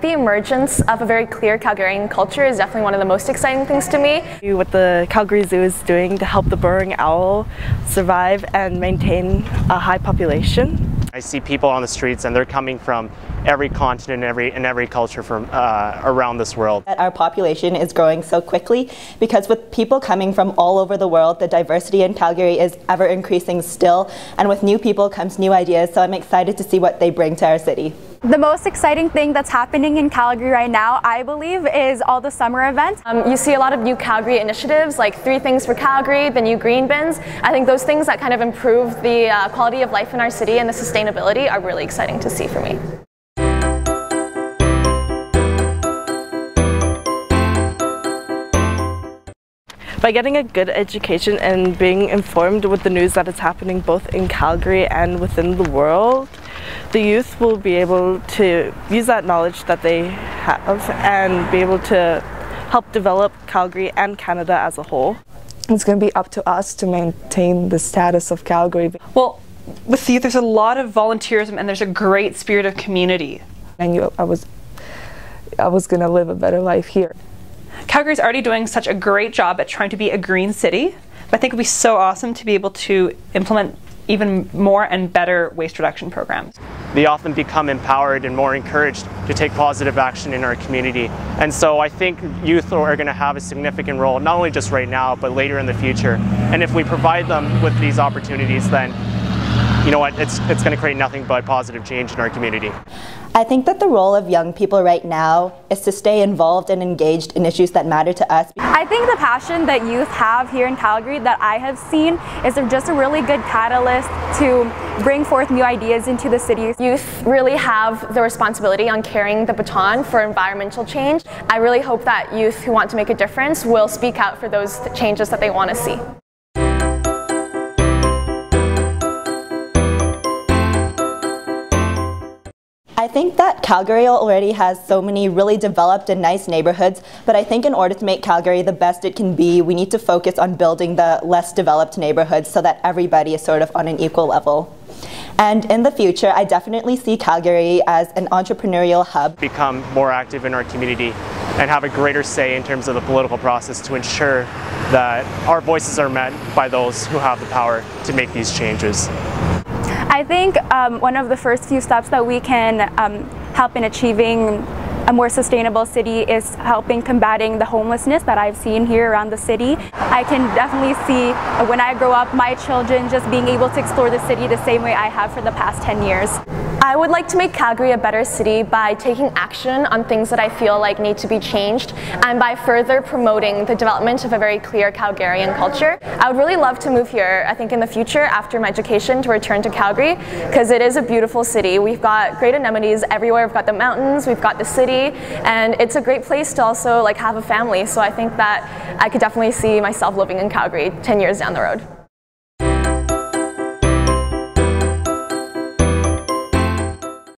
the emergence of a very clear Calgarian culture is definitely one of the most exciting things to me. What the Calgary Zoo is doing to help the burrowing owl survive and maintain a high population. I see people on the streets and they're coming from every continent and every culture from around this world. Our population is growing so quickly because with people coming from all over the world, the diversity in Calgary is ever increasing still, and with new people comes new ideas, so I'm excited to see what they bring to our city. The most exciting thing that's happening in Calgary right now, I believe, is all the summer events. You see a lot of new Calgary initiatives like 3 Things for Calgary, the new green bins. I think those things that kind of improve the quality of life in our city and the sustainability are really exciting to see for me. By getting a good education and being informed with the news that is happening both in Calgary and within the world, the youth will be able to use that knowledge that they have and be able to help develop Calgary and Canada as a whole. It's going to be up to us to maintain the status of Calgary. Well, with youth there's a lot of volunteerism and there's a great spirit of community. I was going to live a better life here. Calgary's already doing such a great job at trying to be a green city, but I think it would be so awesome to be able to implement even more and better waste reduction programs. They often become empowered and more encouraged to take positive action in our community. And so I think youth are going to have a significant role, not only just right now, but later in the future. And if we provide them with these opportunities, then you know what, it's going to create nothing but positive change in our community. I think that the role of young people right now is to stay involved and engaged in issues that matter to us. I think the passion that youth have here in Calgary that I have seen is just a really good catalyst to bring forth new ideas into the city. Youth really have the responsibility on carrying the baton for environmental change. I really hope that youth who want to make a difference will speak out for those changes that they want to see. I think that Calgary already has so many really developed and nice neighborhoods, but I think in order to make Calgary the best it can be, we need to focus on building the less developed neighborhoods so that everybody is sort of on an equal level. And in the future, I definitely see Calgary as an entrepreneurial hub. Become more active in our community and have a greater say in terms of the political process to ensure that our voices are met by those who have the power to make these changes. I think one of the first few steps that we can help in achieving a more sustainable city is helping combating the homelessness that I've seen here around the city. I can definitely see when I grow up my children just being able to explore the city the same way I have for the past 10 years. I would like to make Calgary a better city by taking action on things that I feel like need to be changed and by further promoting the development of a very clear Calgarian culture. I would really love to move here, I think in the future after my education, to return to Calgary because it is a beautiful city. We've got great amenities everywhere. We've got the mountains, we've got the city, and it's a great place to also have a family. So I think that I could definitely see myself living in Calgary 10 years down the road.